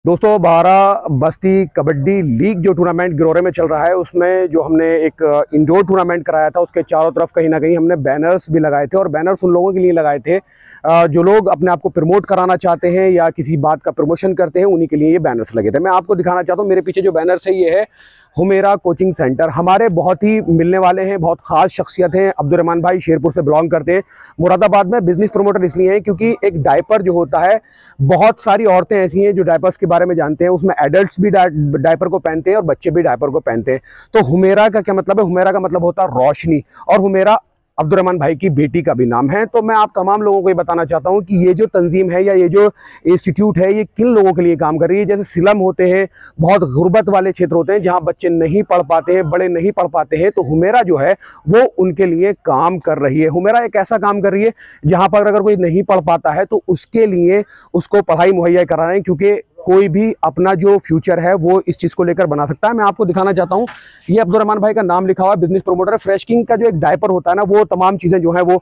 दोस्तों 12 बस्ती कबड्डी लीग जो टूर्नामेंट गिरोरे में चल रहा है, उसमें जो हमने एक इंडोर टूर्नामेंट कराया था, उसके चारों तरफ कहीं ना कहीं हमने बैनर्स भी लगाए थे। और बैनर्स उन लोगों के लिए लगाए थे जो लोग अपने आप को प्रमोट कराना चाहते हैं या किसी बात का प्रमोशन करते हैं, उन्हीं के लिए ये बैनर्स लगे थे। मैं आपको दिखाना चाहता हूँ, मेरे पीछे जो बैनर्स है ये है हुमेरा कोचिंग सेंटर। हमारे बहुत ही मिलने वाले हैं, बहुत खास शख्सियत हैं। अब्दुर्रहमान भाई शेरपुर से बिलोंग करते हैं। मुरादाबाद में बिजनेस प्रमोटर इसलिए हैं क्योंकि एक डायपर जो होता है, बहुत सारी औरतें ऐसी हैं जो डायपर्स के बारे में जानते हैं। उसमें एडल्ट्स भी डायपर को पहनते हैं और बच्चे भी डायपर को पहनते हैं। तो हुमेरा का क्या मतलब है? हुमेरा का मतलब होता है रोशनी, और हुमेरा अब्दुर्रहमान भाई की बेटी का भी नाम है। तो मैं आप तमाम लोगों को ये बताना चाहता हूं कि ये जो तंजीम है या ये जो इंस्टीट्यूट है, ये किन लोगों के लिए काम कर रही है। जैसे सिलम होते हैं, बहुत गुर्बत वाले क्षेत्र होते हैं जहां बच्चे नहीं पढ़ पाते हैं, बड़े नहीं पढ़ पाते हैं, तो हुमेरा जो है वो उनके लिए काम कर रही है। हुमेरा एक ऐसा काम कर रही है जहां पर अगर कोई नहीं पढ़ पाता है तो उसके लिए उसको पढ़ाई मुहैया करा रहे हैं, क्योंकि कोई भी अपना जो फ्यूचर है वो इस चीज़ को लेकर बना सकता है। मैं आपको दिखाना चाहता हूँ, ये अब्दुर्रहमान भाई का नाम लिखा हुआ है, बिजनेस प्रमोटर है। फ्रेश किंग का जो एक डायपर होता है ना, वो तमाम चीज़ें जो है वो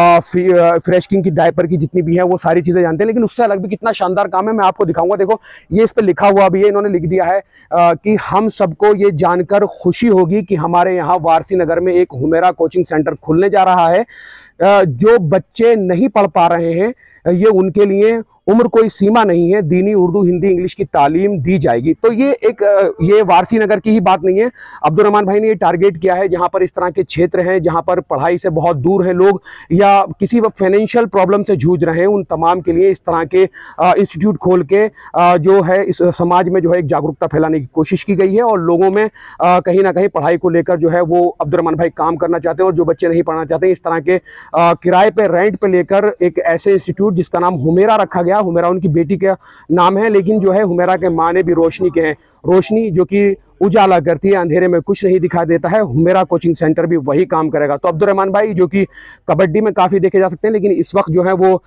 फ्रेश किंग की डायपर की जितनी भी है वो सारी चीज़ें जानते हैं। लेकिन उससे अलग भी कितना शानदार काम है, मैं आपको दिखाऊंगा। देखो, ये इस पर लिखा हुआ भी है, इन्होंने लिख दिया है कि हम सबको ये जानकर खुशी होगी कि हमारे यहाँ वारसी नगर में एक हुमेरा कोचिंग सेंटर खुलने जा रहा है। जो बच्चे नहीं पढ़ पा रहे हैं, ये उनके लिए उम्र कोई सीमा नहीं है, दीनी उर्दू हिंदी इंग्लिश की तालीम दी जाएगी। तो ये वारसी नगर की ही बात नहीं है। अब्दुर्रहमान भाई ने ये टारगेट किया है जहां पर इस तरह के क्षेत्र हैं, जहां पर पढ़ाई से बहुत दूर हैं लोग या किसी वक्त फाइनेंशियल प्रॉब्लम से जूझ रहे हैं, उन तमाम के लिए इस तरह के इंस्टीट्यूट खोल के जो है इस समाज में जो है एक जागरूकता फैलाने की कोशिश की गई है। और लोगों में कहीं ना कहीं पढ़ाई को लेकर जो है वो अब्दुर्रहमान भाई काम करना चाहते हैं। और जो बच्चे नहीं पढ़ना चाहते, इस तरह के किराए पे रेंट पे लेकर एक ऐसे इंस्टीट्यूट जिसका नाम हुमेरा रखा गया। हुमेरा उनकी बेटी का नाम है, लेकिन जो है हुमेरा के माने भी रोशनी के हैं। रोशनी जो कि उजाला करती है, अंधेरे में कुछ नहीं दिखाई देता है। हुमेरा कोचिंग सेंटर भी वही काम करेगा। तो अब्दुर्रहमान भाई जो कि कबड्डी में काफ़ी देखे जा सकते हैं, लेकिन इस वक्त जो है वो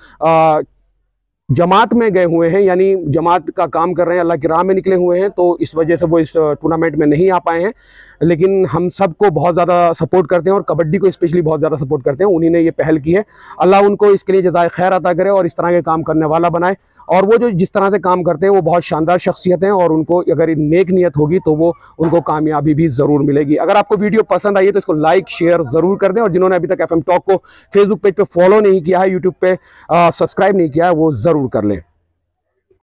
जमात में गए हुए हैं, यानी जमात का काम कर रहे हैं, अल्लाह की राह में निकले हुए हैं। तो इस वजह से वो इस टूर्नामेंट में नहीं आ पाए हैं। लेकिन हम सबको बहुत ज़्यादा सपोर्ट करते हैं और कबड्डी को स्पेशली बहुत ज़्यादा सपोर्ट करते हैं। उन्हीं ने ये पहल की है। अल्लाह उनको इसके लिए जज़ाए खैर अता करे और इस तरह के काम करने वाला बनाए। और वो जो जिस तरह से काम करते हैं वो बहुत शानदार शख्सियत हैं, और उनको अगर नेक नीयत होगी तो वो उनको कामयाबी भी ज़रूर मिलेगी। अगर आपको वीडियो पसंद आई है तो इसको लाइक शेयर ज़रूर कर दें। और जिन्होंने अभी तक FM टॉक को फेसबुक पेज पर फॉलो नहीं किया है, यूट्यूब पर सब्सक्राइब नहीं किया है, वो ज़रूर कर लें।